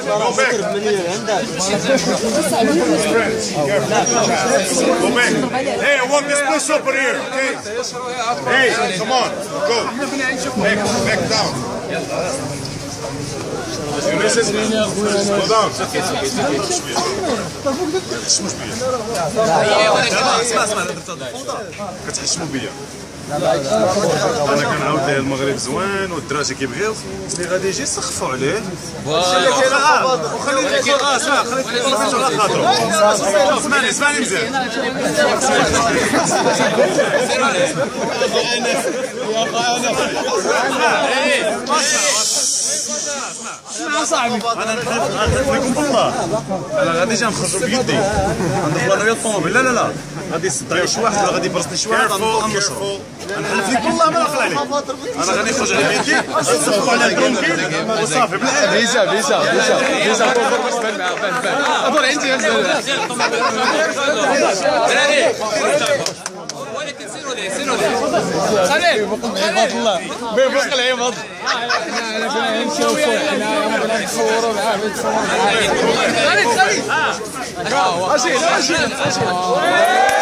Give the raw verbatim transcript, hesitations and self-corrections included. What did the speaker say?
Go back. Go back. Hey, I want this push up here, okay? Hey, come on, go. Back, back down. Slow down. اسمع اسمع كتحشموا بيا. انا كنعاود ليه المغرب زوين والدراري كيبغيو اللي غادي يجي سخفوا عليه وخلي لي اه اسمع خلي التلفزيون على خاطرو اسمعني اسمعني مزيان اسمع صاحبي انا نحلف لكم بالله انا غادي نجي نخرجوا بيدي ندخل انا ويا الطوموبيل لا لا لا غادي يصدع شي واحد ولا غادي يبرسني شي واحد غنشرب نحلف لك بالله ما نقل عليك انا غادي نخرج على بيدي نصفقوا على الكونكيل وصافي بالعافيه فيزا فيزا فيزا فيزا بور باش تبان معاه بان بان ابور عندي ولكن سيروا ليه سيروا ليه خليل عباد الله بيبقى العباد انا بغينا نشوفوا حنا بغينا نتصوروا معاه نتصوروا معاه خليل خليل اه اجي اجي